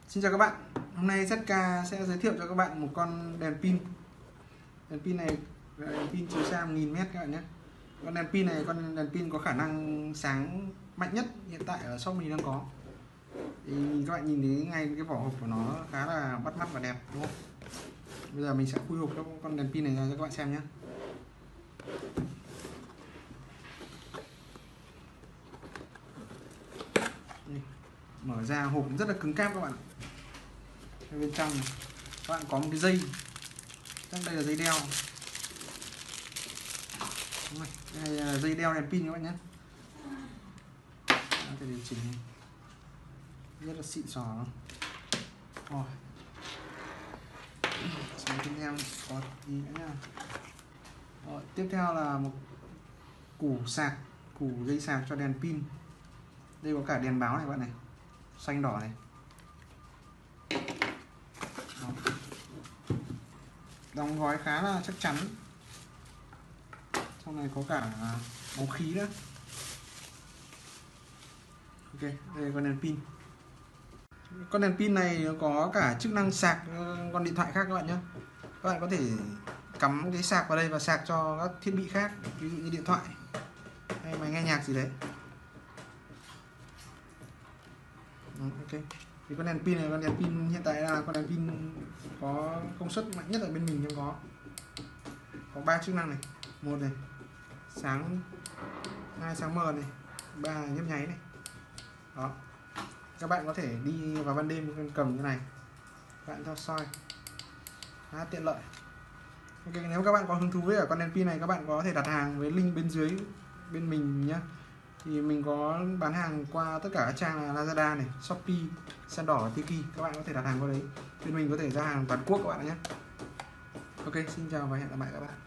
Xin chào các bạn. Hôm nay ZK sẽ giới thiệu cho các bạn một con đèn pin. Đèn pin này là đèn pin chiếu xa 1000m các bạn nhé. Con đèn pin có khả năng sáng mạnh nhất hiện tại ở shop mình đang có. Thì các bạn nhìn thấy ngay cái vỏ hộp của nó khá là bắt mắt và đẹp, đúng không? Bây giờ mình sẽ khui hộp con đèn pin này ra cho các bạn xem nhé. Mở ra hộp rất là cứng cáp các bạn. Bên trong này, các bạn có một cái dây, chắc đây là dây đeo. Đây là dây đeo đèn pin các bạn nhé. Có thể điều chỉnh rất là xịn sò. Rồi, sang tiếp theo có gì nữa nha. Rồi, tiếp theo là một củ dây sạc cho đèn pin. Đây có cả đèn báo này bạn này, xanh đỏ này. Đó. Đóng gói khá là chắc chắn. Trong này có cả bóng khí nữa. Ok, đây là con đèn pin. Con đèn pin này nó có cả chức năng sạc con điện thoại khác các bạn nhé. Các bạn có thể cắm cái sạc vào đây và sạc cho các thiết bị khác, ví dụ như điện thoại hay máy nghe nhạc gì đấy. Ok. Thì con đèn pin này, con đèn pin hiện tại là con đèn pin có công suất mạnh nhất ở bên mình đang có 3 chức năng này. Một này, sáng, 2 sáng mờ này, 3 là nhấp nháy này. Đó. Các bạn có thể đi vào ban đêm cầm cái này, các bạn cho soi, khá tiện lợi. Ok, nếu các bạn có hứng thú với con đèn pin này, các bạn có thể đặt hàng với link bên dưới bên mình nhé. Thì mình có bán hàng qua tất cả các trang là Lazada này, Shopee, Sandor, Tiki. Các bạn có thể đặt hàng qua đấy. Bên mình có thể ra hàng toàn quốc các bạn nhé. Ok, xin chào và hẹn gặp lại các bạn.